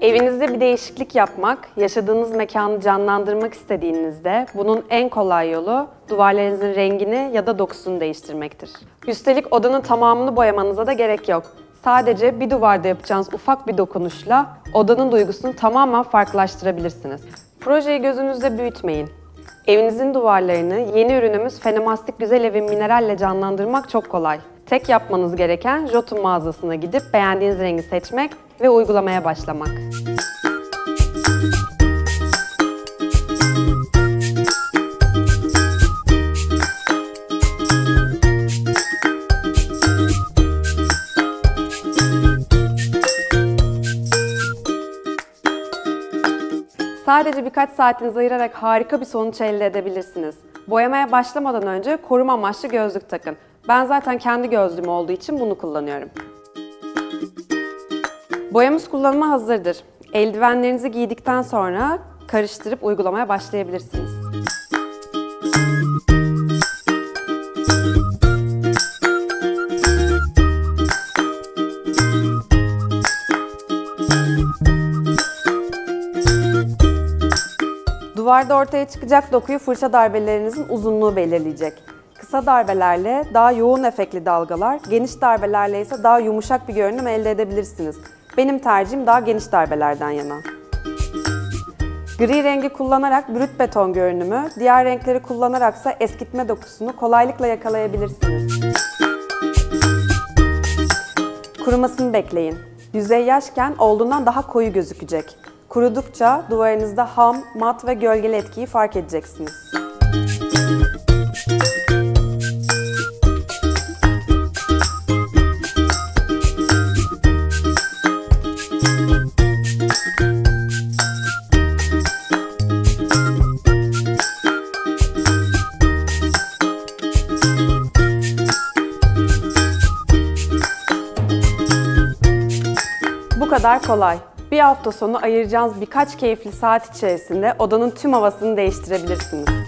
Evinizde bir değişiklik yapmak, yaşadığınız mekanı canlandırmak istediğinizde bunun en kolay yolu duvarlarınızın rengini ya da dokusunu değiştirmektir. Üstelik odanın tamamını boyamanıza da gerek yok. Sadece bir duvarda yapacağınız ufak bir dokunuşla odanın duygusunu tamamen farklılaştırabilirsiniz. Projeyi gözünüzde büyütmeyin. Evinizin duvarlarını yeni ürünümüz Fenomastik Güzel Evin Mineral'le canlandırmak çok kolay. Tek yapmanız gereken Jotun mağazasına gidip beğendiğiniz rengi seçmek ve uygulamaya başlamak. Sadece birkaç saatinizi ayırarak harika bir sonuç elde edebilirsiniz. Boyamaya başlamadan önce koruma amaçlı gözlük takın. Ben zaten kendi gözlüğüm olduğu için bunu kullanıyorum. Boyamız kullanıma hazırdır. Eldivenlerinizi giydikten sonra karıştırıp uygulamaya başlayabilirsiniz. Duvarda ortaya çıkacak dokuyu fırça darbelerinizin uzunluğu belirleyecek. Kısa darbelerle daha yoğun efektli dalgalar, geniş darbelerle ise daha yumuşak bir görünüm elde edebilirsiniz. Benim tercihim daha geniş darbelerden yana. Gri rengi kullanarak brüt beton görünümü, diğer renkleri kullanaraksa eskitme dokusunu kolaylıkla yakalayabilirsiniz. Kurumasını bekleyin. Yüzey yaşken olduğundan daha koyu gözükecek. Kurudukça duvarınızda ham, mat ve gölgeli etkiyi fark edeceksiniz. Bu kadar kolay. Bir hafta sonu ayıracağınız birkaç keyifli saat içerisinde odanın tüm havasını değiştirebilirsiniz.